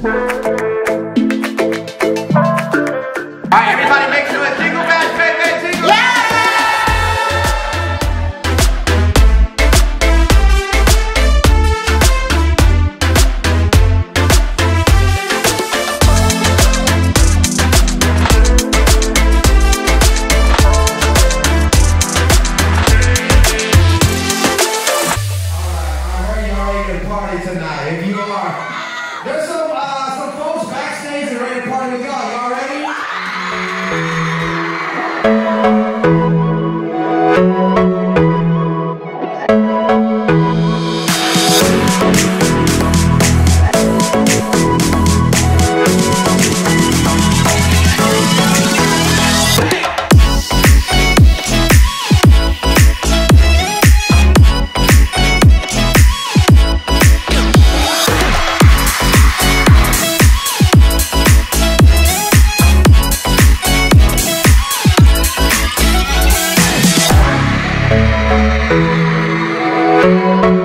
Alright, everybody make sure it's Jingle Bells, baby, Jingle Bells! Party tonight. If you are, there's some folks backstage that are ready to party with y'all. Y'all ready? Thank